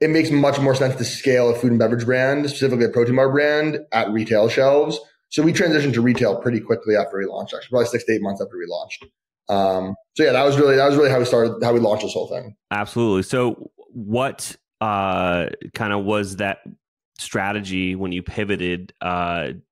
it makes much more sense to scale a food and beverage brand, specifically a protein bar brand, at retail shelves. So we transitioned to retail pretty quickly after we launched, actually, probably 6 to 8 months after we launched. So yeah, that was really how we launched this whole thing. Absolutely. So what kind of was that strategy when you pivoted